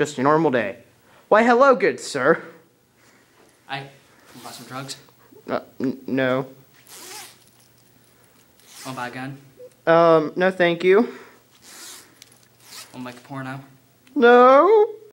Just a normal day. Why, hello, good sir. Want to buy some drugs? No. Want to buy a gun? No thank you. Want to make a porno? No.